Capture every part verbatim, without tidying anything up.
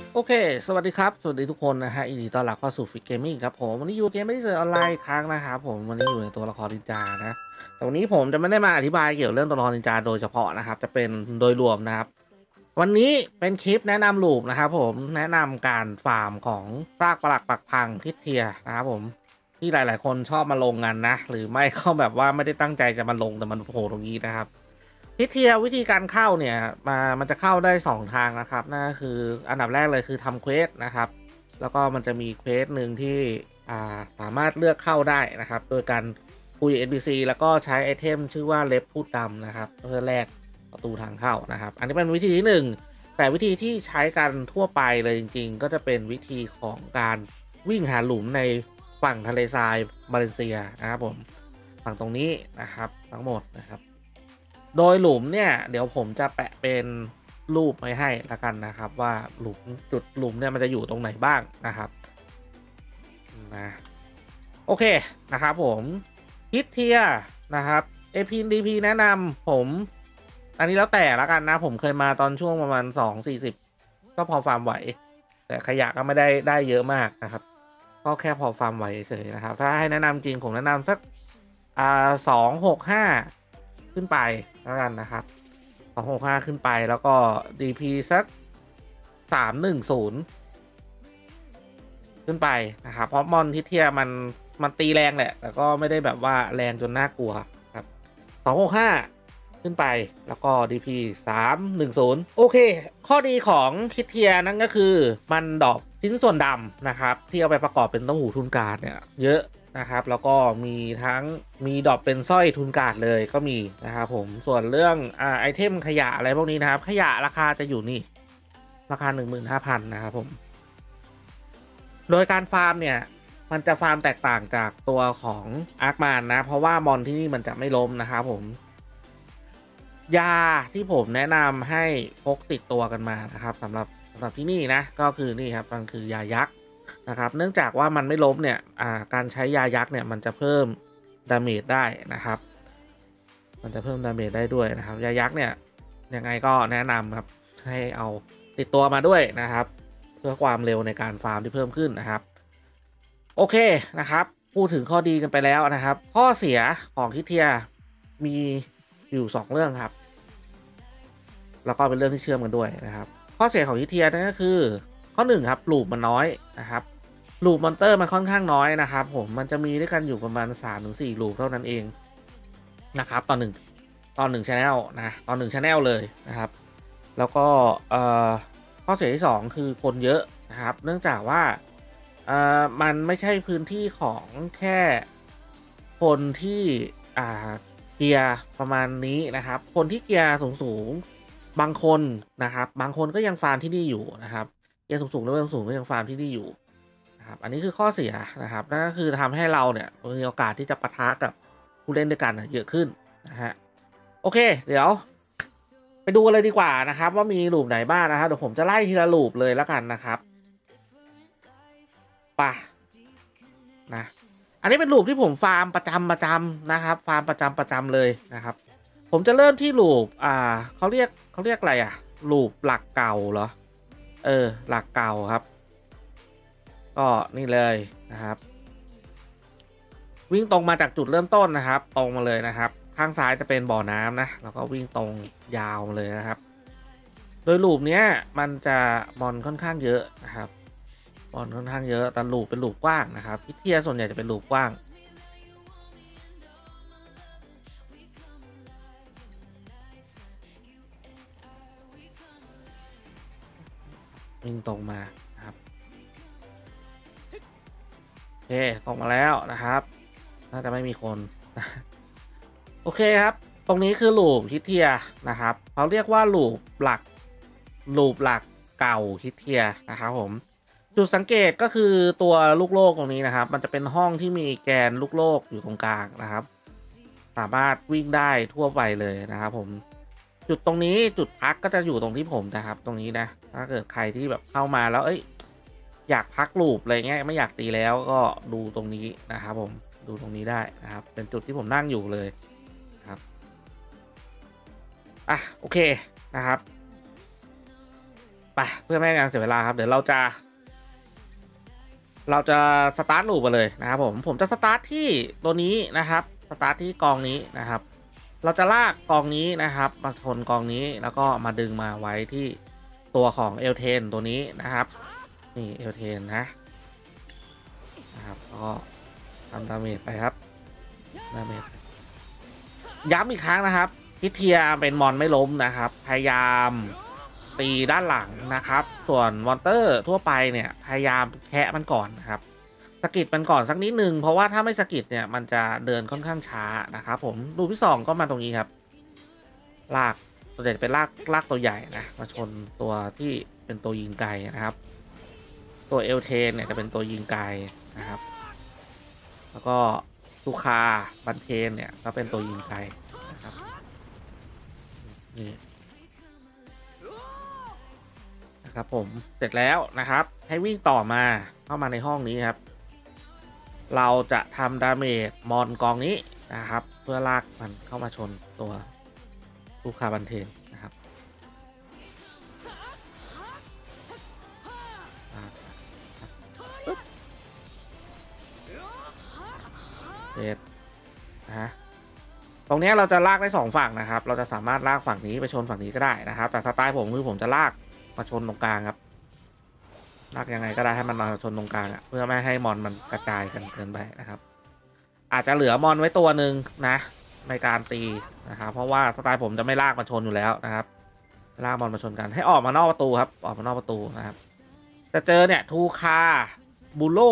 โอเค สวัสดีครับ สวัสดีทุกคนนะฮะยินดีต้อนรับเข้าสู่ Fix Gaming ครับผม วันนี้อยู่เกม Medieval ออนไลน์อีกครั้งนะครับผม วันนี้อยู่ในตัวละครนินจานะ แต่วันนี้ผมจะไม่ได้มาอธิบายเกี่ยวเรื่องตัวละครนินจาโดยเฉพาะนะครับ จะเป็นโดยรวมนะครับ วันนี้เป็นคลิปแนะนำลูปนะครับผม แนะนำการฟาร์มของซากปรักปักพังทิศเทียนะครับผม ที่หลาย ๆ คนชอบมาลงกันนะ หรือไม่ก็แบบว่าไม่ได้ตั้งใจจะมาลงแต่มันโผล่ตรงนี้นะครับ ทิศเทียวิธีการเข้าเนี่ยมามันจะเข้าได้สองทางนะครับนั่นก็คืออันดับแรกเลยคือทำเควสนะครับแล้วก็มันจะมีเควสหนึ่งที่อ่าสามารถเลือกเข้าได้นะครับโดยการคุย เอ็น พี ซี แล้วก็ใช้ไอเทมชื่อว่าเล็บพูดดำนะครับเพื่อแลกประตูทางเข้านะครับอันนี้เป็นวิธีที่หนึ่งแต่วิธีที่ใช้กันทั่วไปเลยจริงๆก็จะเป็นวิธีของการวิ่งหาหลุมในฝั่งทะเลทรายมาเลเซียนะครับผมฝั่งตรงนี้นะครับทั้งหมดนะครับโดยหลุมเนี่ยเดี๋ยวผมจะแปะเป็นรูปไว้ให้ละกันนะครับว่าหลุมจุดหลุมเนี่ยมันจะอยู่ตรงไหนบ้างนะครับนะโอเคนะครับผมฮิตเทียนะครับ เอ พี ดี พี แนะนำผมอันนี้แล้วแต่ละกันนะผมเคยมาตอนช่วงประมาณสองสี่สิบก็พอฟาร์มไหวแต่ขยะก็ไม่ได้ได้เยอะมากนะครับก็แค่พอฟาร์มไหวเฉยนะครับถ้าให้แนะนำจริงผมแนะนำสักอ่าสองหกห้าขึ้นไปแล้วกันนะครับสองหกห้าขึ้นไปแล้วก็ ดี พี สักสามหนึ่งศูนย์ขึ้นไปนะครับเพราะมอนทิเทียมันมันตีแรงแหละแต่ก็ไม่ได้แบบว่าแรงจนน่ากลัวครับสองหกห้าขึ้นไปแล้วก็ ดี พี สามหนึ่งศูนย์โอเคข้อดีของคิดเทียนั่นก็คือมันดอกชิ้นส่วนดำนะครับที่เอาไปประกอบเป็นเต้าหู้ทุนการ์ดเนี่ยเยอะนะครับแล้วก็มีทั้งมีดอกเป็นสร้อยทุนการ์ดเลยก็มีนะครับผมส่วนเรื่องอ่าไอเทมขยะอะไรพวกนี้นะครับขยะราคาจะอยู่นี่ราคา หนึ่งหมื่นห้าพัน นะครับผมโดยการฟาร์มเนี่ยมันจะฟาร์มแตกต่างจากตัวของอาร์คมานนะเพราะว่ามอนที่นี่มันจะไม่ล้มนะครับผมยาที่ผมแนะนำให้พกติดตัวกันมานะครับสำหรับสำหรับที่นี่นะก็คือนี่ครับมันคือยายักษ์นะครับเนื่องจากว่ามันไม่ล้มเนี่ยอ่าการใช้ยายักษ์เนี่ยมันจะเพิ่มดาเมจได้นะครับมันจะเพิ่มดาเมจได้ด้วยนะครับยายักษ์เนี่ยยังไงก็แนะนำครับให้เอาติดตัวมาด้วยนะครับเพื่อความเร็วในการฟาร์มที่เพิ่มขึ้นนะครับโอเคนะครับพูดถึงข้อดีกันไปแล้วนะครับข้อเสียของคิเทียมีอยู่สองเรื่องครับแล้วก็เป็นเรื่องที่เชื่อมกันด้วยนะครับข้อเสียของคิเทียนั่นก็คือข้อหนึ่งครับลูปมันน้อยนะครับลูปมอนเตอร์มันค่อนข้างน้อยนะครับผมมันจะมีด้วยกันอยู่ประมาณ สามถึงสี่ ลูปเท่านั้นเองนะครับตอนหนึ่งตอนหนึ่งชาแนลนะตอนหนึ่งชาแนลเลยนะครับแล้วก็เอ่อข้อเสียที่สองคือคนเยอะนะครับเนื่องจากว่าเอ่อมันไม่ใช่พื้นที่ของแค่คนที่อ่าเกียร์ประมาณนี้นะครับคนที่เกียร์สูงๆบางคนนะครับบางคนก็ยังฟาร์มที่นี่อยู่นะครับเกียร์สูงๆแล้วสูงๆก็ยังฟาร์มที่นี่อยู่นะครับอันนี้คือข้อเสียนะครับนั่นก็คือทำให้เราเนี่ยมีโอกาสที่จะปะทะกับผู้เล่นด้วยกันเยอะขึ้นนะฮะโอเคเดี๋ยวไปดูกันเลยดีกว่านะครับว่ามีลูปไหนบ้างนะครับเดี๋ยวผมจะไล่ทีละลูปเลยแล้วกันนะครับป่ะนะอันนี้เป็นลูปที่ผมฟาร์มประจำประจำนะครับฟาร์มประจำประจำเลยนะครับผมจะเริ่มที่ลูปอ่าเขาเรียกเขาเรียกอะไรอ่ะลูปหลักเก่าเหรอเออหลักเก่าครับก็นี่เลยนะครับวิ่งตรงมาจากจุดเริ่มต้นนะครับตรงมาเลยนะครับข้างซ้ายจะเป็นบ่อน้ำนะแล้วก็วิ่งตรงยาวมาเลยนะครับโดยลูปเนี้ยมันจะมอนค่อนข้างเยอะนะครับมอนค่อนข้างเยอะแต่ลูปเป็นลูปกว้างนะครับพิเทียส่วนใหญ่จะเป็นลูปกว้างวิ่งตรงมานะครับโอเคตรงมาแล้วนะครับน่าจะไม่มีคนโอเคครับตรงนี้คือลูปคิดเทียนะครับเขาเรียกว่าลูปหลักลูปหลักเก่าคิดเทียนะครับผมจุดสังเกตก็คือตัวลูกโลกตรงนี้นะครับมันจะเป็นห้องที่มีแกนลูกโลกอยู่ตรงกลางนะครับสามารถวิ่งได้ทั่วไปเลยนะครับผมจุดตรงนี้จุดพักก็จะอยู่ตรงที่ผมนะครับตรงนี้นะถ้าเกิดใครที่แบบเข้ามาแล้วเอ้ยอยากพักลูปอะไรเงี้ยไม่อยากตีแล้วก็ดูตรงนี้นะครับผมดูตรงนี้ได้นะครับเป็นจุดที่ผมนั่งอยู่เลยครับอ่ะโอเคนะครับไปเพื่อไม่ให้การเสียเวลาครับเดี๋ยวเราจะ เราจะสตาร์ทลูปไปเลยนะครับผมผมจะสตาร์ทที่ตัวนี้นะครับสตาร์ทที่กองนี้นะครับ เราจะลากกองนี้นะครับมาชนกองนี้แล้วก็มาดึงมาไว้ที่ตัวของเอลเทนตัวนี้นะครับนี่เอลเทนนะนะครับก็ทำดาเมจไปครับดาเมจย้ำอีกครั้งนะครับพิเทียเป็นมอนไม่ล้มนะครับพยายามตีด้านหลังนะครับส่วนมอนเตอร์ทั่วไปเนี่ยพยายามแคะมันก่อนนะครับสกิดมันก่อนสักนิดนึงเพราะว่าถ้าไม่สกิดเนี่ยมันจะเดินค่อนข้างช้านะครับผมรูปที่สองก็มาตรงนี้ครับลากตัวเด็ดเป็นลากลากตัวใหญ่นะมาชนตัวที่เป็นตัวยิงไกลนะครับตัวเอลเทนเนี่ยจะเป็นตัวยิงไกลนะครับแล้วก็ลูคาบันเทนเนี่ยก็เป็นตัวยิงไกลนะครับนี่นะครับผมเสร็จแล้วนะครับให้วิ่งต่อมาเข้ามาในห้องนี้ครับเราจะทำดาเมจมอนกองนี้นะครับเพื่อลากมันเข้ามาชนตัวลูคาบันเทนนะครับเสร็จนะฮะตรงนี้เราจะลากได้สองฝั่งนะครับเราจะสามารถลากฝั่งนี้ไปชนฝั่งนี้ก็ได้นะครับแต่สไตล์ผมคือผมจะลากมาชนตรงกลางครับลากยังไงก็ได้ให้มันมาชนตรงกลางอ่ะเพื่อไม่ให้มอนมันกระจายกันเกินไปนะครับอาจจะเหลือมอนไว้ตัวหนึ่งนะในการตีนะครับเพราะว่าสไตล์ผมจะไม่ลากมาชนอยู่แล้วนะครับลากมอนมาชนกันให้ออกมานอกประตูครับออกมานอกประตูนะครับจะเจอเนี่ยทูคาบูโล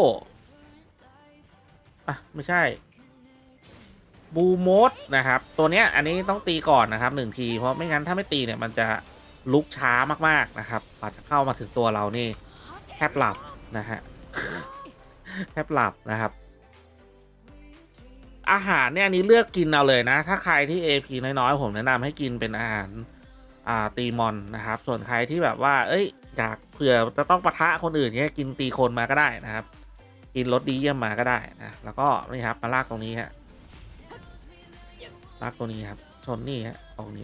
อ่ะไม่ใช่บูโมดนะครับตัวเนี้ยอันนี้ต้องตีก่อนนะครับหนึ่งทีเพราะไม่งั้นถ้าไม่ตีเนี่ยมันจะลุกช้ามากๆนะครับกว่าจะเข้ามาถึงตัวเรานี่แทบหลับนะฮะแทบหลับนะครับอาหารเนี่ยอันนี้เลือกกินเอาเลยนะถ้าใครที่ เอ พี น้อยๆผมแนะนำให้กินเป็นอาหารอ่าตีมอนนะครับส่วนใครที่แบบว่าเอ้ยอยากเผื่อจะต้องปะทะคนอื่นเนี่ยกินตีคนมาก็ได้นะครับกินรสดีเยี่ยมมาก็ได้นะแล้วก็นี่ครับมาลากตรงนี้ฮะลากตัวนี้ครับชนนี่ฮะตรงนี้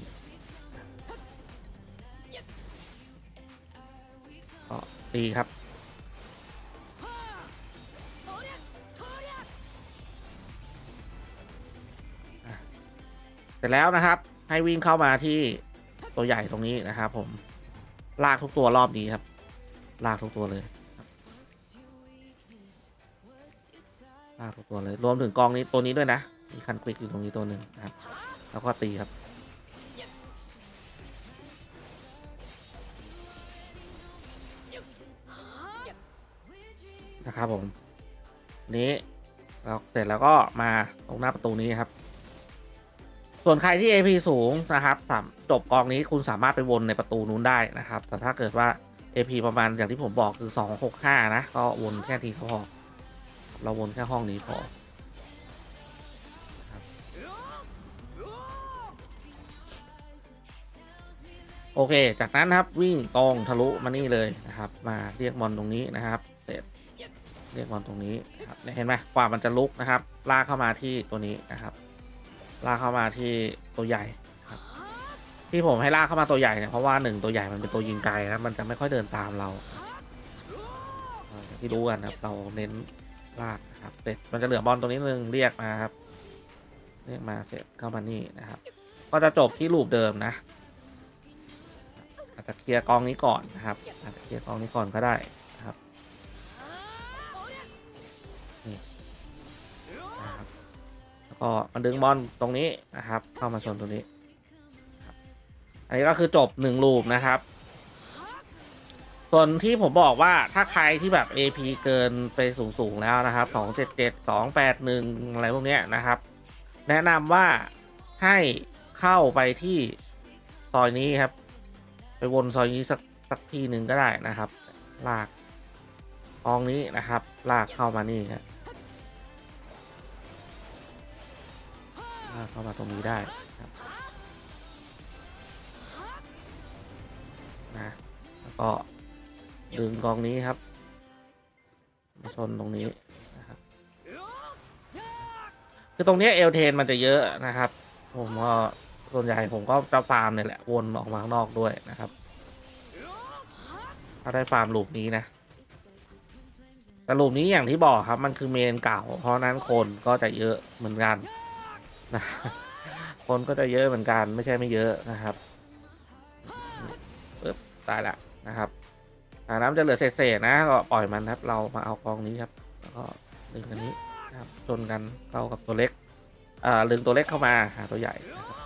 ก็ตีครับเสร็จแล้วนะครับให้วิ่งเข้ามาที่ตัวใหญ่ตรงนี้นะครับผมลากทุกตัวรอบนี้ครับลากทุกตัวเลยลากทุกตัวเลยรวมถึงกองนี้ตัวนี้ด้วยนะมีคันควิกอยู่ตรงนี้ตัวหนึ่งนะครับแล้วก็ตีครับนะครับผมนี้เราเสร็จแล้วก็มาตรงหน้าประตูนี้ครับส่วนใครที่ เอ พี สูงนะครับจบกองนี้คุณสามารถไปวนในประตูนู้นได้นะครับแต่ถ้าเกิดว่า เอ พี ประมาณอย่างที่ผมบอกคือสองหกห้านะก็วนแค่ทีพอเราวนแค่ห้องนี้พอโอเคจากนั้นครับวิ่งตรงทะลุมานี่เลยนะครับมาเรียกมอนตรงนี้นะครับเสร็จเรียกมอนตรงนี้นะครับเห็นไหมกว่ามันจะลุกนะครับลากเข้ามาที่ตัวนี้นะครับลากเข้ามาที่ตัวใหญ่ครับที่ผมให้ลากเข้ามาตัวใหญ่เนี่ยเพราะว่าหนึ่งตัวใหญ่มันเป็นตัวยิงไกลครับมันจะไม่ค่อยเดินตามเราที่รู้กันครับเราเน้นลากนะครับเสร็จมันจะเหลือบอลตรงนี้นึงเรียกมาครับเรียกมาเสร็จเข้ามานี่นะครับก็จะจบที่ลูปเดิมนะอาจจะเคลียร์กองนี้ก่อนนะครับอาจจะเคลียร์กองนี้ก่อนก็ได้นะครับนี่นะครับแล้วก็มันดึงบอลตรงนี้นะครับเข้ามาชนตรงนี้อันนี้ก็คือจบหนึ่งลูปนะครับส่วนที่ผมบอกว่าถ้าใครที่แบบ เอ พี เกินไปสูงๆแล้วนะครับสองเจ็ดเจ็ด สองแปดหนึ่งอะไรพวกนี้นะครับแนะนำว่าให้เข้าไปที่ซอยนี้ครับไปวนซอยนี้สักสักทีหนึ่งก็ได้นะครับลากกองนี้นะครับลากเข้ามานี่ครับลากเข้ามาตรงนี้ได้ครับนะแล้วก็ดึงกองนี้ครับมาชนตรงนี้นะครับคือตรงนี้เอลเทนมันจะเยอะนะครับผมก็ส่วนใหญ่ผมก็จะฟาร์มเนี่ยแหละวนออกมาข้างนอกด้วยนะครับถ้าได้ฟาร์มลูปนี้นะแต่ลูปนี้อย่างที่บอกครับมันคือเมนเก่าเพราะนั้นคนก็จะเยอะเหมือนกันนะคนก็จะเยอะเหมือนกันไม่ใช่ไม่เยอะนะครับปึ๊บตายละนะครับน้ำจะเหลือเศษๆนะก็ปล่อยมันครับเรามาเอากองนี้ครับแล้วก็ดึงอันนี้นะครับชนกันเข้ากับตัวเล็กอ่าดึงตัวเล็กเข้ามาหาตัวใหญ่นะครับ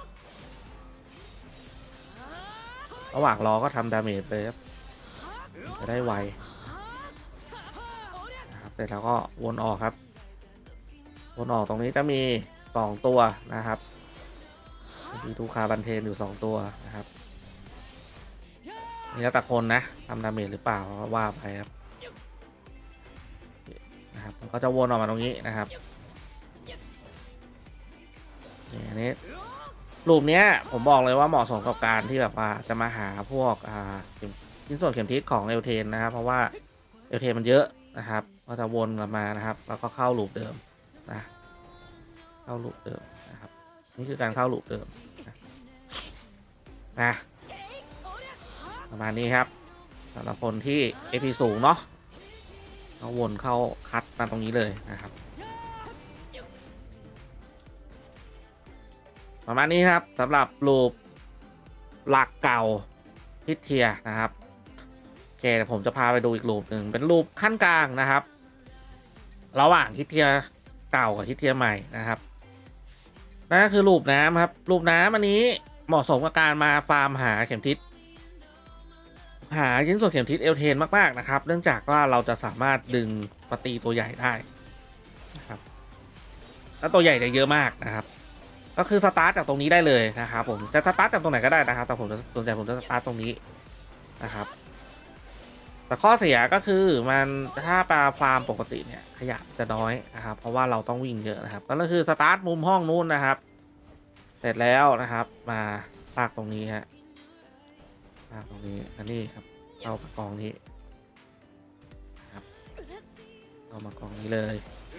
ระหว่างรอก็ทำดาเมจเลยครับจะได้ไวนะครับเสร็จแล้วก็วนออกครับวนออกตรงนี้จะมีสองตัวนะครับมีทูคาบันเทนอยู่สองตัวนะครับนี่แล้วแต่คนนะทำดาเมจหรือเปล่าว่าไปครับนะครับมันก็จะวนออกมาตรงนี้นะครับนี่อันนี้รูปนี้ผมบอกเลยว่าเหมาะสมกับการที่แบบว่าจะมาหาพวกอ่าชิ้นส่วนเข็มทิศของเอลเทนนะครับเพราะว่าเอลเทนมันเยอะนะครับก็จะวนกลับมานะครับแล้วก็เข้าลูปเดิมนะเข้าลูปเดิมนะครับนี่คือการเข้าลูปเดิมนะนะประมาณนี้ครับสำหรับคนที่ เอ พี สูงเนาะก็วนเข้าคัดมาตรงนี้เลยนะครับประมาณนี้ครับสำหรับลูปหลักเก่าทิศเทียนะครับโอเคผมจะพาไปดูอีกลูปหนึ่งเป็นลูปขั้นกลางนะครับระหว่างทิศเทียเก่ากับทิศเทียใหม่นะครับนั่นก็คือลูปน้ำครับลูปน้ำอันนี้เหมาะสมกับการมาฟาร์มหาเข็มทิศหาชิ้นส่วนเข็มทิศเอลเทนมากๆนะครับเนื่องจากว่าเราจะสามารถดึงปฏิตัวใหญ่ได้นะครับแล้วตัวใหญ่จะเยอะมากนะครับก็คือสตาร์ทจากตรงนี้ได้เลยนะครับผมจะสตาร์ทจากตรงไหนก็ได้นะครับแต่ผมจะส่วนใหญ่ผมจะสตาร์ทตรงนี้นะครับแต่ข้อเสียก็คือมันถ้าปลาฟาร์มปกติเนี่ยขยะจะน้อยนะครับเพราะว่าเราต้องวิ่งเยอะนะครับก็คือสตาร์ทมุมห้องนู้นนะครับเสร็จแล้วนะครับมาลากตรงนี้ฮะลากตรงนี้อันนี้ครับเข้ามากองนี้ครับเข้ามากองนี้เลย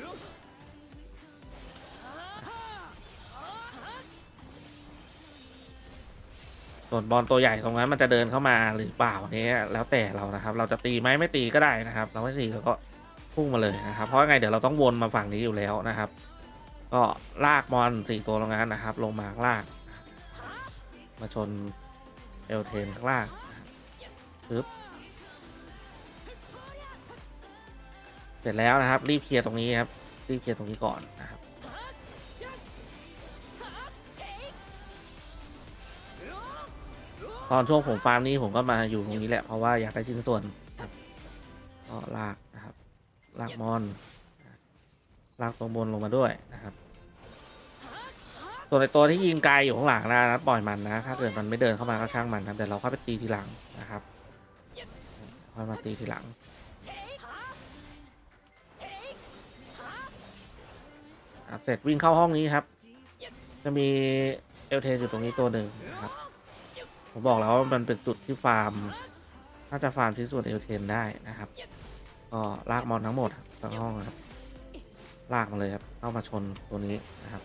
ส่วนบอลตัวใหญ่ตรงนั้นมันจะเดินเข้ามาหรือเปล่านี้แล้วแต่เรานะครับเราจะตีไหมไม่ตีก็ได้นะครับเราไม่ตีเราก็พุ่งมาเลยนะครับเพราะไงเดี๋ยวเราต้องวนมาฝั่งนี้อยู่แล้วนะครับก็ลากบอลสี่ตัวตรงนั้นนะครับลงมาลากมาชนเอลเทนข้างล่างปึ๊บเสร็จแล้วนะครับรีบเคลียร์ตรงนี้ครับรีบเคลียร์ตรงนี้ก่อนนะครับตอนช่วงผมฟาร์มนี้ผมก็มาอยู่ตรงนี้แหละเพราะว่าอยากได้ชิ้นส่วนครับก็ลากนะครับลากมอนลากตรงบนลงมาด้วยนะครับส่วนในตัวที่ยิงไกลอยู่ข้างหลังนะปล่อยมันนะถ้าเกิดมันไม่เดินเข้ามาก็ช่างมันครับเดี๋ยวเราเข้าไปตีทีหลังนะครับค่อยมาตีทีหลังเสร็จวิ่งเข้าห้องนี้ครับจะมีเอลเทนอยู่ตรงนี้ตัวหนึ่งนะครับผมบอกแล้วว่ามันเป็นจุดที่ฟาร์มถ้าจะฟาร์มชิ้นส่วนเอลเทนได้นะครับก็ลากมอนทั้งหมดทั้งห้องครับลากมาเลยครับเข้ามาชนตัวนี้นะครับ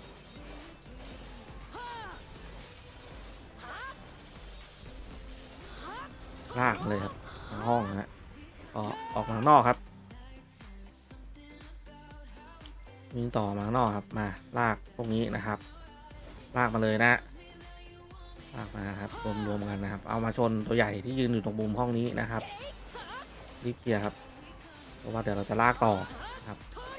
ลากเลยครับทั้งห้องนะฮะก็ออกมาข้างนอกครับวิ่งต่อมาข้างนอกครับมาลากตรงนี้นะครับลากมาเลยนะลากมาครับรวมๆกันนะครับเอามาชนตัวใหญ่ที่ยืนอยู่ตรงมุมห้องนี้นะครับรีบเคลียร์ครับเพราะว่าเดี๋ยวเราจะลากต่อครับ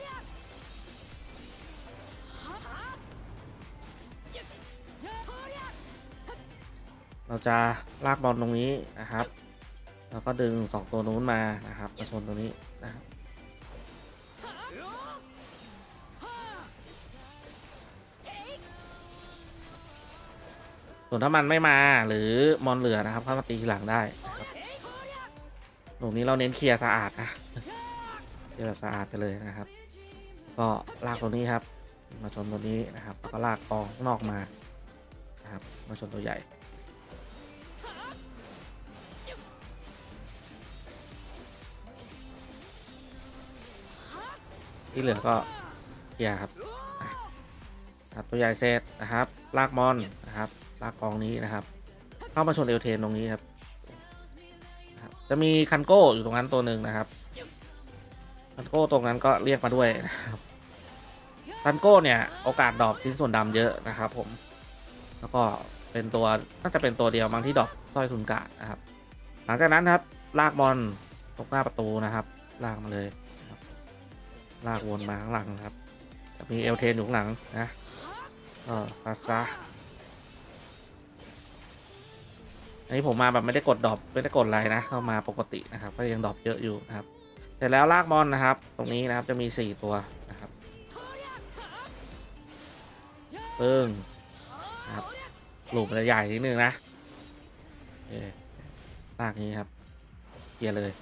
เราจะลากบอลตรงนี้นะครับแล้วก็ดึงสองตัวนู้นมานะครับมาชนตรงนี้นะครับส่วนถ้ามันไม่มาหรือมอนเหลือนะครับเข้ามาตีทีหลังได้นะครับตรงนี้เราเน้นเคลียร์สะอาดนะเคลียร์แบบสะอาดไปเลยนะครับก็ลากตัวนี้ครับมาชนตัวนี้นะครับแล้วก็ลากกองข้างนอกมานะครับมาชนตัวใหญ่ที่เหลือก็เคลียร์ครับครับตัวใหญ่เซตนะครับลากมอนนะครับลากกองนี้นะครับเข้ามาชนเอลเทนตรงนี้ครับจะมีคันโก้อยู่ตรงนั้นตัวหนึ่งนะครับคันโก้ตรงนั้นก็เรียกมาด้วยนะครับคันโก้เนี่ยโอกาสดรอปชิ้นส่วนดำเยอะนะครับผมแล้วก็เป็นตัวน่าจะเป็นตัวเดียวบางที่ดรอปสร้อยสุนกะนะครับหลังจากนั้นครับลากบอลตกหน้าประตูนะครับลากมาเลยนะครับลากวนมาข้างหลังครับจะมีเอลเทนอยู่ข้างหลังนะเออฟาสตาอันนี้ผมมาแบบไม่ได้กดดรอปไม่ได้กดอะไรนะเข้ามาปกตินะครับก็ยังดรอปเยอะอยู่นะครับเสร็จแล้วลากบอลนะครับตรงนี้นะครับจะมีสี่ตัวนะครับปึ้งนะครับหลุมใหญ่นิดนึงนะโอเคลากนี้ครับเคลียร์เลย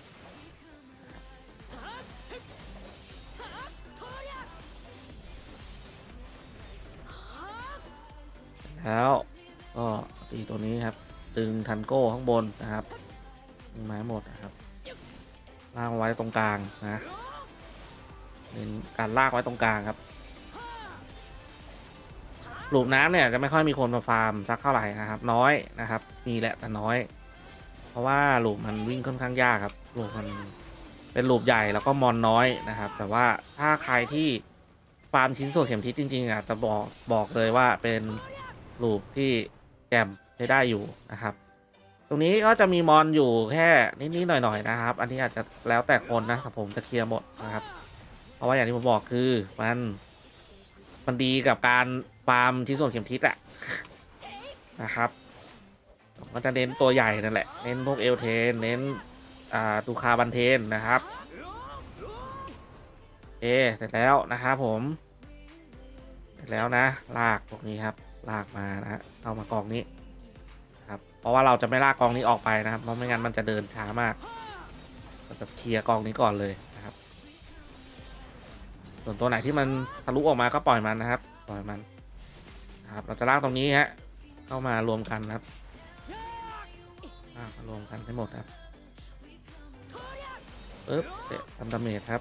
แล้วก็ตีตัวนี้ครับดึงทันโก้ข้างบนนะครับดึงไม้หมดนะครับลากไว้ตรงกลางนะเป็นการลากไว้ตรงกลางครับหลุมน้ำเนี่ยจะไม่ค่อยมีคนมาฟาร์มสักเท่าไหร่นะครับน้อยนะครับมีแหละแต่น้อยเพราะว่าหลุมมันวิ่งค่อนข้างยากครับหลุมมันเป็นหลุมใหญ่แล้วก็มอนน้อยนะครับแต่ว่าถ้าใครที่ฟาร์มชิ้นส่วนเข็มทิศจริงๆอ่ะจะบอกบอกเลยว่าเป็นหลุมที่แจ่มใช้ได้อยู่นะครับตรงนี้ก็จะมีมอนอยู่แค่นิดๆหน่อยๆนะครับอันนี้อาจจะแล้วแต่คนนะแต่ผมจะเคลียร์หมดนะครับเพราะว่าอย่างที่ผมบอกคือมันมันดีกับการฟาร์มชิ้นส่วนเข็มทิศอะนะครับมันจะเน้นตัวใหญ่นั่นแหละเน้นพวกเอลเทนเน้นอ่าตูคาบันเทนนะครับเอเสร็จแล้วนะครับผมเสร็จแล้วนะลากพวกนี้ครับลากมานะเข้ามากองนี้ครับเพราะว่าเราจะไม่ลากกองนี้ออกไปนะครับเพราะไม่งั้นมันจะเดินช้ามากเราจะเคลียร์กองนี้ก่อนเลยนะครับส่วนตัวไหนที่มันทะลุออกมาก็ปล่อยมันนะครับปล่อยมันนะครับเราจะลากตรงนี้ฮะเข้ามารวมกันครับลากมารวมกันให้หมดครับปึ๊บเสร็จทำดาเมจครับ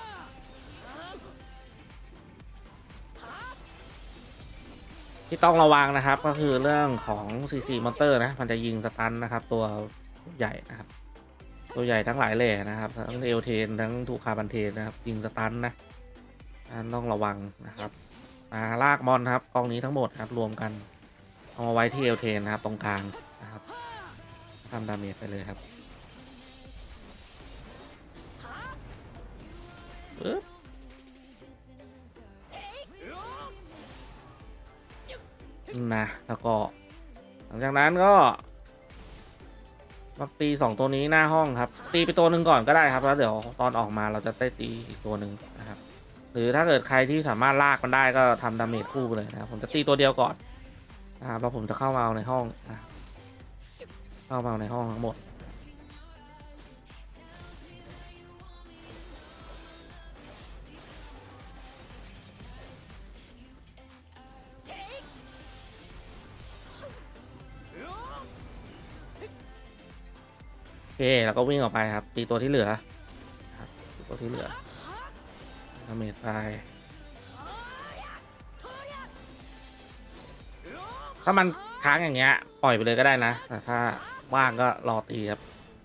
ที่ต้องระวังนะครับก็คือเรื่องของ ซี ซี มอนเตอร์นะมันจะยิงสตันนะครับตัวใหญ่นะครับตัวใหญ่ทั้งหลายแหล่นะครับทั้งเอลเทนทั้งทูคาบันเทนนะครับยิงสตันนะต้องระวังนะครับมาลากมอนครับกองนี้ทั้งหมดครับรวมกันเอามาไว้ที่เอลเทนนะครับตรงกลางนะครับทำดาเมจไปเลยครับปึ๊บนะแล้วก็หลังจากนั้นก็มาตีสองตัวนี้หน้าห้องครับตีไปตัวหนึ่งก่อนก็ได้ครับแล้วเดี๋ยวตอนออกมาเราจะได้ตีอีกตัวหนึ่งนะครับหรือถ้าเกิดใครที่สามารถลากมันได้ก็ทำดาเมจคู่ไปเลยนะครับผมจะตีตัวเดียวก่อนนะครับแล้วผมจะเข้ามาเอาในห้องนะเข้ามาในห้องทั้งหมดโอเคแล้วก็วิ่งออกไปครับตีตัวที่เหลือครับตัวที่เหลือดาเมจไปถ้ามันค้างอย่างเงี้ยปล่อยไปเลยก็ได้นะแต่ถ้าว่างก็รอตีครับ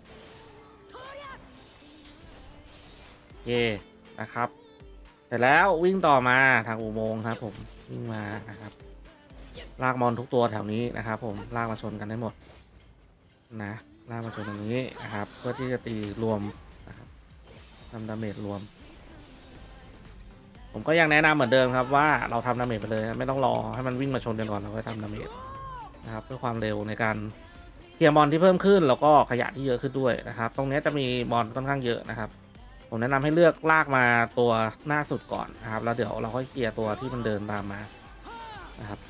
โอเคนะครับเสร็จแล้ววิ่งต่อมาทางอุโมงค์ครับผมวิ่งมานะครับลากมอนทุกตัวแถวนี้นะครับผมลากมาชนกันได้หมดนะลากมาชนตรงนี้นะครับเพื่อที่จะตีรวมนะครับทำดาเมจรวมผมก็ยังแนะนำเหมือนเดิมครับว่าเราทำดาเมจไปเลยไม่ต้องรอให้มันวิ่งมาชนกันก่อนเราค่อยทำดาเมจนะครับเพื่อความเร็วในการเคลียร์มอนที่เพิ่มขึ้นแล้วก็ขยะที่เยอะขึ้นด้วยนะครับตรงนี้จะมีมอนค่อนข้างเยอะนะครับผมแนะนำให้เลือกลากมาตัวหน้าสุดก่อนนะครับแล้วเดี๋ยวเราค่อยเคลียร์ตัวที่มันเดินตามมานะครับ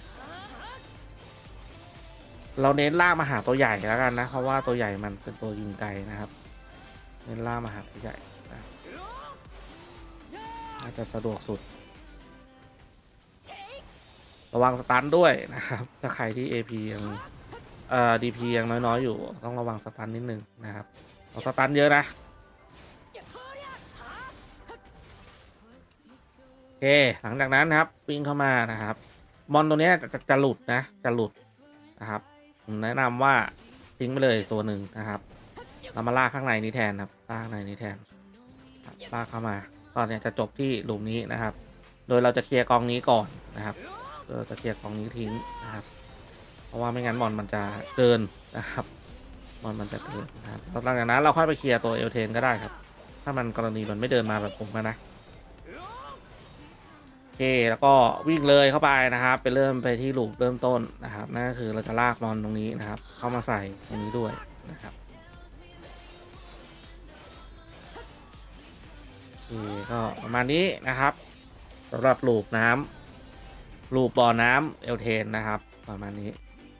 เราเน้นลากมาหาตัวใหญ่แล้วกันนะเพราะว่าตัวใหญ่มันเป็นตัวยิงไกลนะครับเน้นลากมาหาตัวใหญ่นะน่าจะสะดวกสุดระวังสตันด้วยนะครับถ้าใครที่ เอ พี ยังเอ่อ ดี พี ยังน้อยๆอยู่ต้องระวังสตันนิดนึงนะครับเอาสตันเยอะนะโอเคหลังจากนั้นนะครับวิ่งเข้ามานะครับมอนตัวนี้จะจะหลุดนะจะหลุดนะครับผมแนะนำว่าทิ้งไปเลยตัวหนึ่งนะครับเรามาลากข้างในนี้แทนครับลากข้างในนี้แทนลากเข้ามาตอนนี้จะจบที่หลุมนี้นะครับโดยเราจะเคลียร์กองนี้ก่อนนะครับเราจะเคลียร์กองนี้ทิ้งนะครับเพราะว่าไม่งั้นมอนมันจะเกินนะครับมอนมันจะเกินนะครับหลังจากนั้นเราค่อยไปเคลียร์ตัวเอลเทนก็ได้ครับถ้ามันกรณีมันไม่เดินมาแบบผมนะโอเคแล้วก็วิ่งเลยเข้าไปนะครับไปเริ่มไปที่หลุมเริ่มต้นนะครับนั่นก็คือเราจะลากมอนตรงนี้นะครับเข้ามาใส่ตรงนี้ด้วยนะครับก็ประมาณนี้นะครับสำหรับลูปน้ำลูปบ่อน้ำเอลเทนนะครับประมาณนี้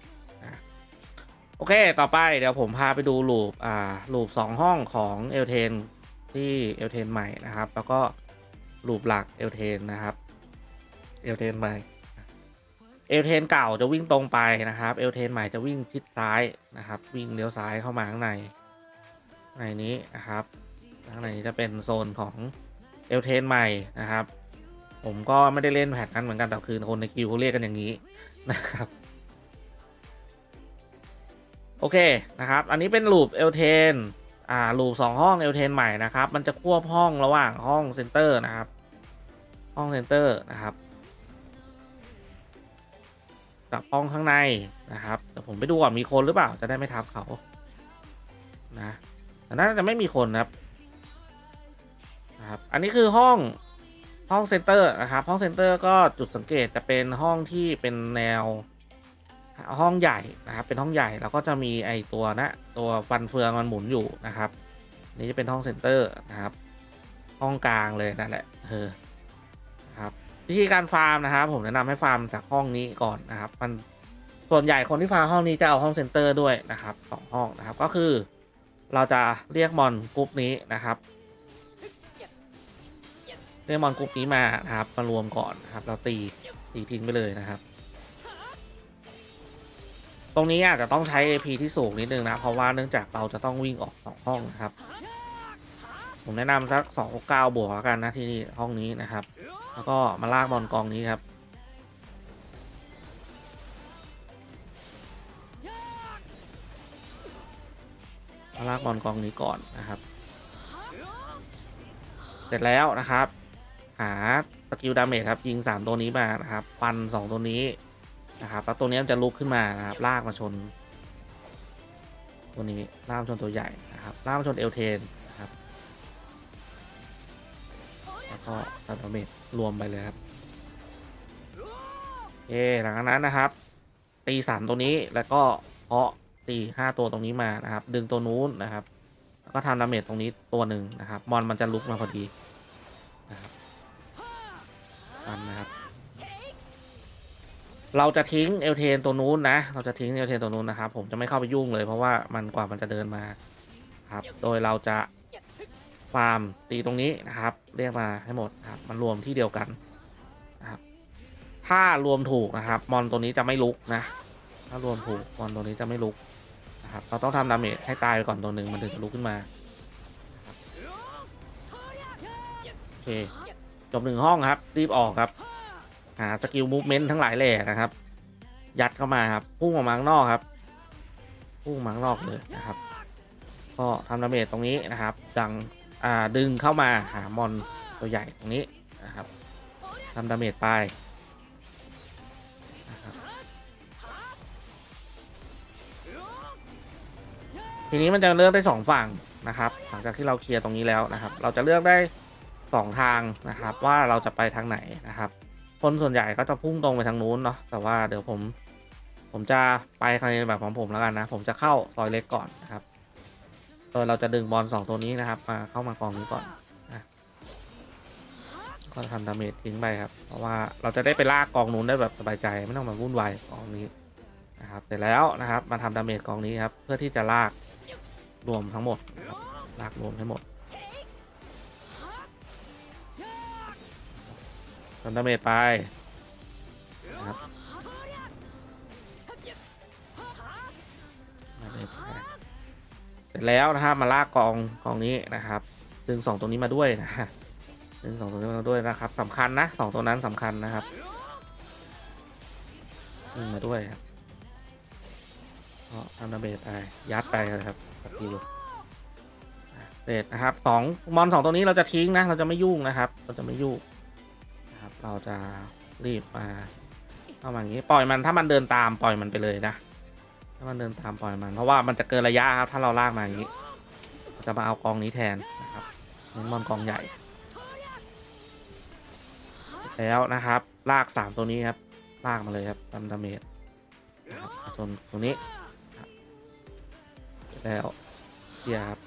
โอเคต่อไปเดี๋ยวผมพาไปดูลูปอ่าลูปสองห้องของเอลเทนที่เอลเทนใหม่นะครับแล้วก็ลูปหลักเอลเทนนะครับเอลเทนใหม่เอลเทนเก่าจะวิ่งตรงไปนะครับเอลเทนใหม่จะวิ่งทิศซ้ายนะครับวิ่งเลี้ยวซ้ายเข้ามาข้างในในนี้นะครับข้างในนี้จะเป็นโซนของเอลเทนใหม่นะครับผมก็ไม่ได้เล่นแพทนั้นเหมือนกันแต่คือคนในคิวเขาเรียกกันอย่างนี้นะครับโอเคนะครับอันนี้เป็นลูปเอลเทนอ่าลูปสองห้องเอลเทนใหม่นะครับมันจะควบห้องระหว่างห้องเซนเตอร์นะครับห้องเซนเตอร์นะครับกับห้องข้างในนะครับแต่ผมไปดูว่ามีคนหรือเปล่าจะได้ไม่ทับเขานะแต่น่าจะไม่มีคนนะครับนะครับอันนี้คือห้องห้องเซนเตอร์นะครับห้องเซนเตอร์ก็จุดสังเกตจะเป็นห้องที่เป็นแนวห้องใหญ่นะครับเป็นห้องใหญ่แล้วก็จะมีไอตัวนะตัวฟันเฟืองมันหมุนอยู่นะครับนี่จะเป็นห้องเซนเตอร์นะครับห้องกลางเลยนั่นแหละเออครับวิธีการฟาร์มนะครับผมแนะนำให้ฟาร์มจากห้องนี้ก่อนนะครับมันส่วนใหญ่คนที่ฟาร์มห้องนี้จะเอาห้องเซนเตอร์ด้วยนะครับสองห้องนะครับก็คือเราจะเรียกมอนกรุ๊ปนี้นะครับเรียกมอนกรุ๊ปนี้มานะครับมารวมก่อนนะครับเราตีตีทิ้งไปเลยนะครับตรงนี้อาจจะต้องใช้ เอ พี ที่สูงนิดนึงนะเพราะว่าเนื่องจากเราจะต้องวิ่งออกสองห้องนะครับผมแนะนำสักสองเก้าบวกแล้วกันนะที่นี่ห้องนี้นะครับแล้วก็มาลากบอลกองนี้ครับมาลากบอลกองนี้ก่อนนะครับเสร็จแล้วนะครับหาสกิลดาเมจครับยิงสามตัวนี้มานะครับฟันสองตัวนี้นะครับแล้วตัวนี้มันจะลุกขึ้นมานะครับลากมาชนตัวนี้ลากมาชนตัวใหญ่นะครับลากมาชนเอลเทนนะครับแล้วก็ดาเมจรวมไปเลยครับโอเคหลังจากนั้นนะครับตีสามตัวนี้แล้วก็เพาะตีห้าตัวตรงนี้มานะครับดึงตัวนู้นนะครับแล้วก็ทำดาเมจตรงนี้ตัวหนึ่งนะครับมอนมันจะลุกมาพอดีนะครับฟันนะครับเราจะทิ้งเอลเทนตัวนู้นนะเราจะทิ้งเอลเทนตัวนู้นนะครับผมจะไม่เข้าไปยุ่งเลยเพราะว่ามันกว่ามันจะเดินมาครับโดยเราจะฟาร์มตีตรงนี้นะครับเรียกมาให้หมดครับมันรวมที่เดียวกันนะครับถ้ารวมถูกนะครับมอนตัวนี้จะไม่ลุกนะถ้ารวมถูกมอนตัวนี้จะไม่ลุกนะครับเราต้องทำดาเมจให้ตายไปก่อนตัวหนึ่งมันถึงจะลุกขึ้นมาโอเคจบหนึ่งห้องครับรีบออกครับหาสกิลมูฟเมนต์ทั้งหลายแหล่นะครับยัดเข้ามาครับพุ่งออกมาข้างนอกครับพุ่งมาข้างนอกเลยนะครับก็ทำดาเมจตรงนี้นะครับดังอ่าดึงเข้ามาหามอนตัวใหญ่ตรงนี้นะครับทำดาเมจไปนะครับทีนี้มันจะเลือกได้สองฝั่งนะครับหลังจากที่เราเคลียร์ตรงนี้แล้วนะครับเราจะเลือกได้สองทางนะครับว่าเราจะไปทางไหนนะครับคนส่วนใหญ่ก็จะพุ่งตรงไปทางนู้นเนาะแต่ว่าเดี๋ยวผมผมจะไปในแบบของผมแล้วกันนะผมจะเข้าซอยเล็กก่อนนะครับโดยเราจะดึงบอลสองตัวนี้นะครับมาเข้ามากองนี้ก่อนนะก็ทำดาเมจทิ้งไปครับเพราะว่าเราจะได้ไปลากกองนู้นได้แบบสบายใจไม่ต้องมาวุ่นวายกองนี้นะครับเสร็จแล้วนะครับมาทำดาเมจกองนี้ครับเพื่อที่จะลากรวมทั้งหมดนะครับลากรวมให้หมดทำดาเมจไปนะครับเสร็จแล้วนะครับมาลากกองกองนี้นะครับดึงสองตัวนี้มาด้วยนะดึงสองตัวนี้มาด้วยนะครับสำคัญนะสองตัวนั้นสำคัญนะครับดึงมาด้วยครับก็ทำดาเมจไปยัดไปครับสกิลเสร็จนะครับสองมอนสองตัวนี้เราจะทิ้งนะเราจะไม่ยุ่งนะครับเราจะไม่ยุ่งนะครับเราจะรีบมาเข้ามาอย่างนี้ปล่อยมันถ้ามันเดินตามปล่อยมันไปเลยนะถ้ามันเดินตามปล่อยมันเพราะว่ามันจะเกินระยะครับถ้าเราลากมาอย่างนี้เราจะมาเอากองนี้แทนนะครับเน้นมอนกองใหญ่แล้วนะครับลากสามตัวนี้ครับลากมาเลยครับตามดาเมจนะครับจนตรงนี้แล้วเทียครับ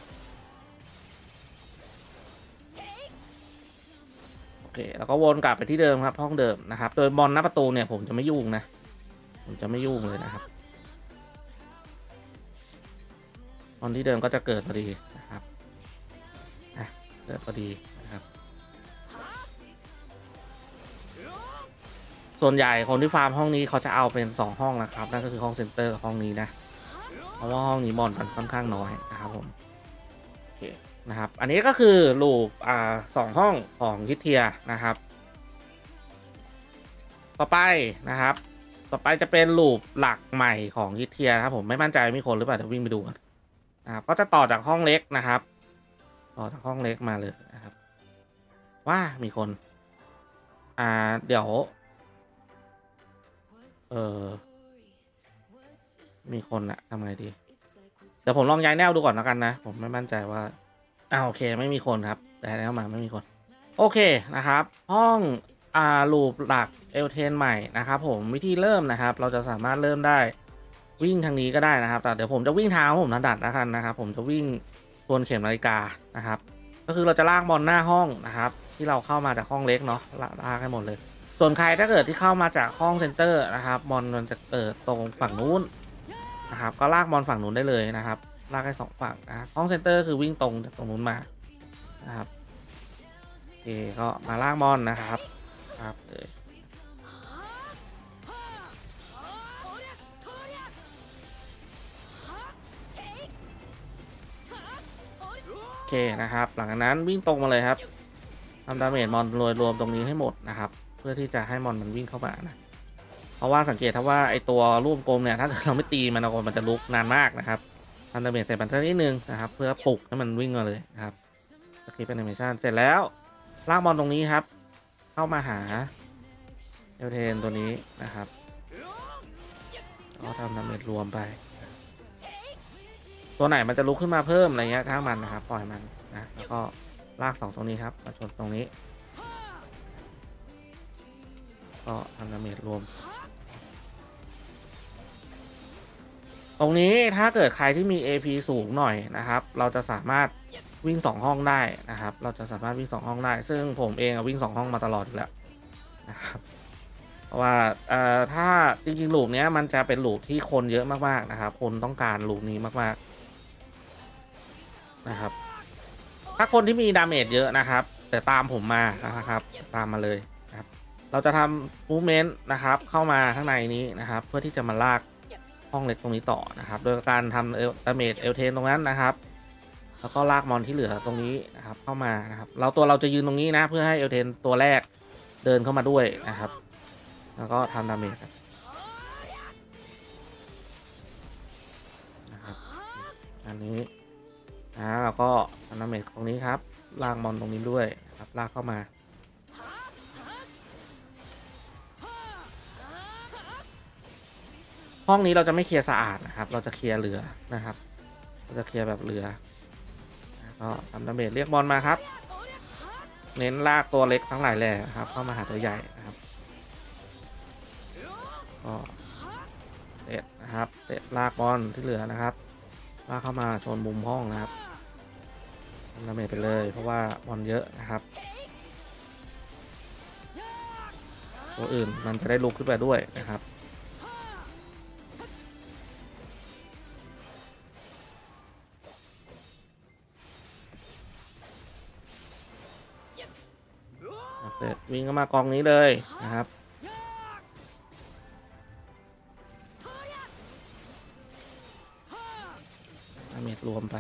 โอเคแล้วก็วนกลับไปที่เดิมครับห้องเดิมนะครับโดยบอลหน้าประตูเนี่ยผมจะไม่ยุ่งนะผมจะไม่ยุ่งเลยนะครับบอลที่เดิมก็จะเกิดพอดีนะครับเกิดพอดีนะครับส่วนใหญ่คนที่ฟาร์มห้องนี้เขาจะเอาเป็นสองห้องนะครับนั่นก็คือห้องเซ็นเตอร์กับห้องนี้นะเพราะว่าห้องนี้บอลมันค่อนข้างน้อยนะครับผมโอเคนะครับอันนี้ก็คือลูปอ่าสองห้องของฮิตเทียนะครับต่อไปนะครับต่อไปจะเป็นลูปหลักใหม่ของฮิตเทียนะครับผมไม่มั่นใจมีคนหรือเปล่าเดี๋ยววิ่งไปดูกันนะครับก็จะต่อจากห้องเล็กนะครับต่อจากห้องเล็กมาเลยนะครับว่ามีคนอ่าเดี๋ยวเออมีคนอะทำไงดีเดี๋ยวผมลองย้ายแนวดูก่อนแล้วกันนะผมไม่มั่นใจว่าอ่าโอเคไม่มีคนครับแต่แนวมาไม่มีคนโอเคนะครับห้องอ่าลูปหลักเอลเทนใหม่นะครับผมวิธีเริ่มนะครับเราจะสามารถเริ่มได้วิ่งทางนี้ก็ได้นะครับแต่เดี๋ยวผมจะวิ่งเท้าผมถนัดแล้วกันนะครับผมจะวิ่งทวนเข็มนาฬิกานะครับก็คือเราจะลากบอลหน้าห้องนะครับที่เราเข้ามาจากห้องเล็กเนาะลากให้หมดเลยส่วนใครถ้าเกิดที่เข้ามาจากห้องเซ็นเตอร์นะครับบอลมันจะเกิดตรงฝั่งนู้นนะครับก็ลากบอลฝั่งนู้นได้เลยนะครับลากให้สองฝั่งนะห้องเซ็นเตอร์คือวิ่งตรงจากตรงนู้นมานะครับโอเคก็มาลากบอลนะครับครับเลยโอเคนะครับหลังจากนั้นวิ่งตรงมาเลยครับทำดาเมจมอนรวมรวมตรงนี้ให้หมดนะครับเพื่อที่จะให้มอนมันวิ่งเข้ามานะเพราะว่าสังเกตถ้าว่าไอตัวรูปกลมเนี่ยถ้าเราไม่ตีมันมันจะลุกนานมากนะครับทำดาเมจใส่มันสักนิดนึงนะครับเพื่อปลุกให้มันวิ่งมาเลยนะครับสกิปแอนิเมชันเสร็จแล้วลากบอลตรงนี้ครับเข้ามาหาเอลเทนตัวนี้นะครับก็ทำดาเมจรวมไปตัวไหนมันจะลุกขึ้นมาเพิ่มอะไรเงี้ยถ้ามันนะครับปล่อยมันนะแล้วก็ลากสองตรงนี้ครับมาชนตรงนี้ก็ทำดาเมจรวมตรงนี้ถ้าเกิดใครที่มี เอ พี สูงหน่อยนะครับเราจะสามารถวิ่งสองห้องได้นะครับเราจะสามารถวิ่งสองห้องได้ซึ่งผมเองวิ่งสองห้องมาตลอดอยู่แล้วนะครับเพราะว่าเอ่อถ้าจริงๆลูปนี้มันจะเป็นลูปที่คนเยอะมากๆนะครับคนต้องการลูปนี้มากๆนะครับถ้าคนที่มีดาเมจเยอะนะครับแต่ตามผมมานะครับตามมาเลยนะครับเราจะทำมูฟเมนต์นะครับเข้ามาข้างในนี้นะครับเพื่อที่จะมาลากห้องเล็กตรงนี้ต่อนะครับโดยการทำดาเมจเอลเทนตรงนั้นนะครับแล้วก็ลากมอนที่เหลือตรงนี้นะครับเข้ามานะครับเราตัวเราจะยืนตรงนี้นะเพื่อให้เอลเทนตัวแรกเดินเข้ามาด้วยนะครับแล้วก็ทำดาเมจนะครับอันนี้นะแล้วก็ทำดาเมจตรงนี้ครับลากมอนตรงนี้ด้วยนะครับลากเข้ามาห้องนี้เราจะไม่เคลียร์สะอาดนะครับเราจะเคลียร์เหลือนะครับเราจะเคลียร์แบบเหลือก็ทำดาเมจเรียกบอลมาครับเน้นลากตัวเล็กทั้งหลายแหล่ครับเข้ามาหาตัวใหญ่นะครับก็เตะนะครับเตะลากบอลที่เหลือนะครับลากเข้ามาชนมุมห้องนะครับทำดาเมจไปเลยเพราะว่าบอลเยอะนะครับตัวอื่นมันจะได้ลุกขึ้นไปด้วยนะครับเสร็จวิ่งเข้ามากองนี้เลยนะครับดาเมจรวมไป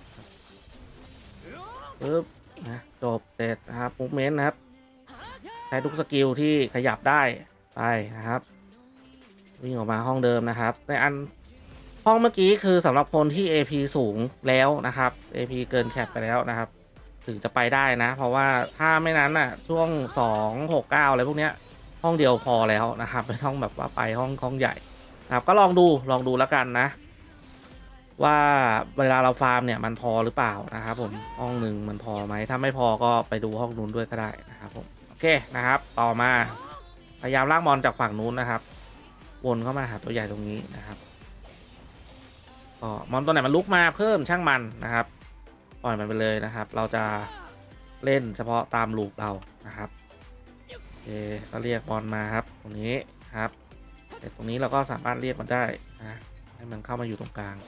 ปึ๊บนะจบเสร็จนะครับมูฟเมนต์นะครับใช้ทุกสกิลที่ขยับได้ไปนะครับวิ่งออกมาห้องเดิมนะครับในอันห้องเมื่อกี้คือสำหรับคนที่ เอ พี สูงแล้วนะครับ เอ พี เกินแคปไปแล้วนะครับถึงจะไปได้นะเพราะว่าถ้าไม่นั้นอ่ะช่วงสองหกเก้าอะไรพวกเนี้ยห้องเดียวพอแล้วนะครับไม่ต้องแบบว่าไปห้องห้องใหญ่นะครับก็ลองดูลองดูแล้วกันนะว่าเวลาเราฟาร์มเนี่ยมันพอหรือเปล่านะครับผมห้องหนึ่งมันพอไหมถ้าไม่พอก็ไปดูห้องนู้นด้วยก็ได้นะครับผมโอเคนะครับต่อมาพยายามลากมอนจากฝั่งนู้นนะครับวนเข้ามาหาตัวใหญ่ตรงนี้นะครับก็มอนตัวไหนมันลุกมาเพิ่มช่างมันนะครับปล่อยมันไปเลยนะครับเราจะเล่นเฉพาะตามลูปเรานะครับโอเคก็เรียกมอนมาครับตรงนี้ครับแต่ตรงนี้เราก็สามารถเรียกมันได้นะให้มันเข้ามาอยู่ตรงกลาง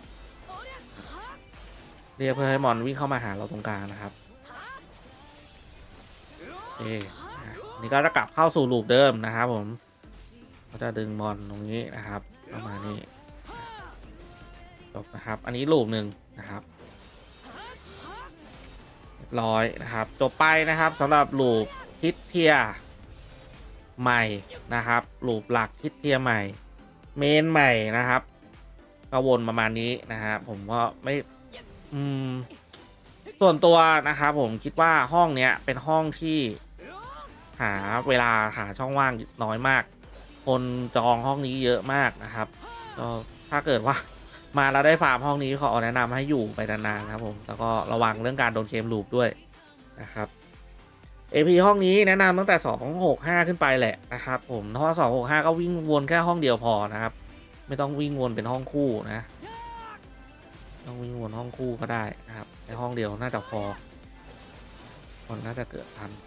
เรียกเพื่อให้มอนวิ่งเข้ามาหาเราตรงกลางนะครับโอเคนี่ก็จะกลับเข้าสู่ลูปเดิมนะครับผมเราจะดึงมอนตรงนี้นะครับเข้ามานี่จบนะครับอันนี้ลูปหนึ่งนะครับเรียบร้อยนะครับจบไปนะครับสำหรับลูปทิศเทียใหม่นะครับลูปหลักทิศเทียใหม่เมนใหม่นะครับก็วนประมาณนี้นะฮะผมก็ไม่อืมส่วนตัวนะครับผมคิดว่าห้องเนี้ยเป็นห้องที่หาเวลาหาช่องว่างน้อยมากคนจองห้องนี้เยอะมากนะครับก็ถ้าเกิดว่ามาแล้วได้ฟาร์มห้องนี้ขอแนะนำให้อยู่ไปนานๆครับผมแล้วก็ระวังเรื่องการโดนเกมลูปด้วยนะครับ เอ พี ห้องนี้แนะนำตั้งแต่สองหกห้าขึ้นไปแหละนะครับผมเพราะสองหกห้าก็วิ่งวนแค่ห้องเดียวพอนะครับไม่ต้องวิ่งวนเป็นห้องคู่นะต้องวิ่งวนห้องคู่ก็ได้นะครับในห้องเดียวน่าจะพอคนน่าจะเกิดทัน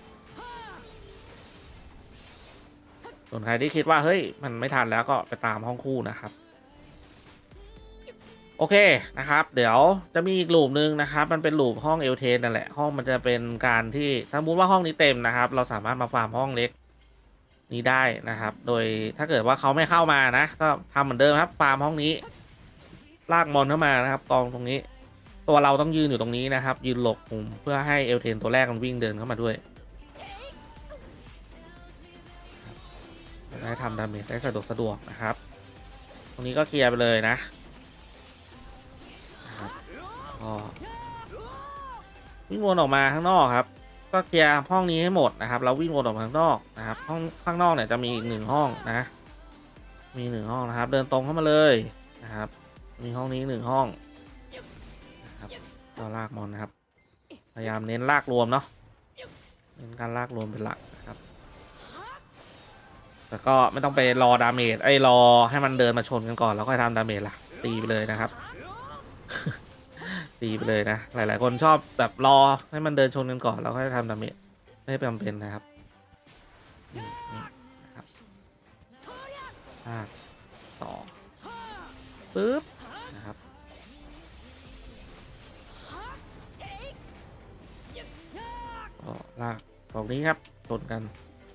ส่วนใครที่คิดว่าเฮ้ยมันไม่ทันแล้วก็ไปตามห้องคู่นะครับโอเคนะครับเดี๋ยวจะมีอีกลูปนึงนะครับมันเป็นลูปห้องเอลเทนนั่นแหละห้องมันจะเป็นการที่ถ้าสมมติว่าห้องนี้เต็มนะครับเราสามารถมาฟาร์มห้องเล็กนี้ได้นะครับโดยถ้าเกิดว่าเขาไม่เข้ามานะก็ทำเหมือนเดิมครับฟาร์มห้องนี้ลากมอนเข้ามานะครับกองตรงนี้ตัวเราต้องยืนอยู่ตรงนี้นะครับยืนหลบมุมเพื่อให้เอลเทนตัวแรกมันวิ่งเดินเข้ามาด้วยได้ทำดาเมจได้สะดวกสะดวกนะครับตรงนี้ก็เคลียร์ไปเลยนะก็วิ่งวนออกมาข้างนอกครับก็เคลียร์ห้องนี้ให้หมดนะครับเราวิ่งวนออกมาข้างนอกนะครับห้องข้างนอกเนี่ยจะมีอีกหนึ่งห้องนะมีหนึ่งห้องนะครับเดินตรงเข้ามาเลยนะครับมีห้องนี้หนึ่งห้องนะครับก็ลากมอนนะครับพยายามเน้นลากรวมเนาะเน้นการลากรวมเป็นหลักนะครับแล้วก็ไม่ต้องไปรอดาเมจไอ้รอให้มันเดินมาชนกันก่อนแล้วค่อยทำดาเมจล่ะตีไปเลยนะครับ ตีไปเลยนะหลายๆคนชอบแบบรอให้มันเดินชนกันก่อนแล้วค่อยทำดาเมจไม่จำเป็นนะครับนี่นะครับลากต่อปึ๊บนะครับก็ลากตรงนี้ครับชนกัน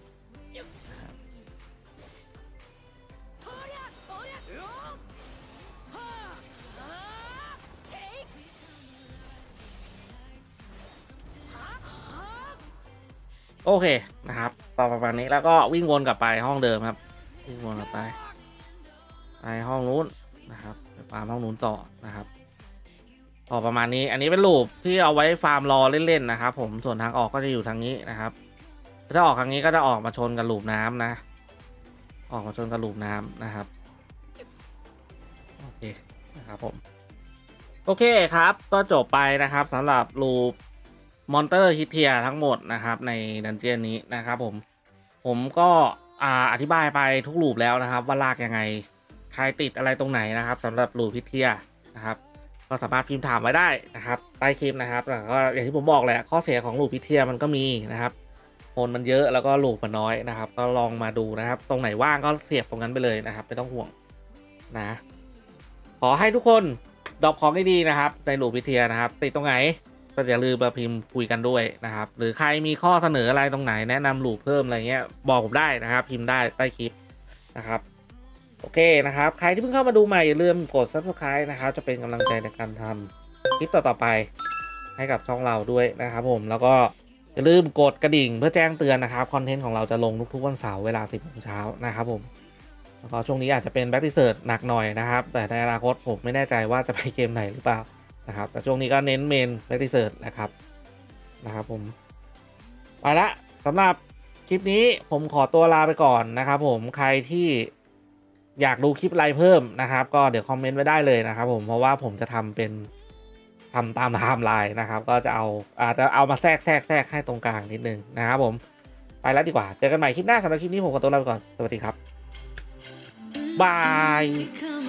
โอเคนะครับต่อประมาณนี้แล้วก็วิ่งวนกลับไปห้องเดิมครับวิ่งวนกลับไปไปห้องนู้นนะครับไปฟาร์มห้องนู้นต่อนะครับพอประมาณนี้อันนี้เป็นลูปที่เอาไว้ฟาร์มรอเล่นๆนะครับผมส่วนทางออกก็จะอยู่ทางนี้นะครับถ้าออกทางนี้ก็จะออกมาชนกับลูปน้ำนะออกมาชนกับลูปน้ำนะครับโอเคนะครับผมโอเคครับก็จบไปนะครับสำหรับลูปมอนเตอร์ฮิตเทียทั้งหมดนะครับในดันเจียนนี้นะครับผมผมก็อ่าอธิบายไปทุกลูปแล้วนะครับว่าลากยังไงใครติดอะไรตรงไหนนะครับสำหรับลูปฮิตเทียนะครับก็สามารถพิมพ์ถามไว้ได้นะครับใต้คลิปนะครับแล้วก็อย่างที่ผมบอกแหละข้อเสียของลูปฮิตเทียมันก็มีนะครับคนมันเยอะแล้วก็ลูปมันน้อยนะครับก็ลองมาดูนะครับตรงไหนว่างก็เสียบตรงนั้นไปเลยนะครับไม่ต้องห่วงนะขอให้ทุกคนดรอปของได้ดีนะครับในลูปฮิตเทียนะครับติดตรงไหนก็อย่าลืมมาพิมพ์คุยกันด้วยนะครับหรือใครมีข้อเสนออะไรตรงไหนแนะนำลูปเพิ่มอะไรเงี้ยบอกผมได้นะครับพิมพ์ได้ใต้คลิปนะครับโอเคนะครับใครที่เพิ่งเข้ามาดูใหม่อย่าลืมกด ซับสไครบ์ นะครับจะเป็นกำลังใจในการทำคลิปต่อๆไปให้กับช่องเราด้วยนะครับผมแล้วก็อย่าลืมกดกระดิ่งเพื่อแจ้งเตือนนะครับคอนเทนต์ของเราจะลงทุกๆวันเสาร์เวลาสิบโมงเช้านะครับผมแล้วก็ช่วงนี้อาจจะเป็นแบ็กรีเสิร์ชหนักหน่อยนะครับแต่ในอนาคตผมไม่แน่ใจว่าจะไปเกมไหนหรือเปล่านะครับแต่ช่วงนี้ก็เน้นเมนแบ็กรีเสิร์ชนะครับนะครับผมไปละสำหรับคลิปนี้ผมขอตัวลาไปก่อนนะครับผมใครที่อยากดูคลิปอะไรเพิ่มนะครับก็เดี๋ยวคอมเมนต์ไว้ได้เลยนะครับผมเพราะว่าผมจะทำเป็นทำตามไทม์ไลน์นะครับก็จะเอาอาจจะเอามาแทรกแทรกแทรกให้ตรงกลางนิดนึงนะครับผมไปแล้วดีกว่าเจอกันใหม่คลิปหน้าสำหรับคลิปนี้ผมขอตัวลาไปก่อนสวัสดีครับบาย